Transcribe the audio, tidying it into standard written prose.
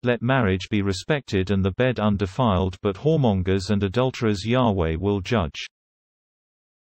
Let marriage be respected and the bed undefiled, but whoremongers and adulterers Yahweh will judge.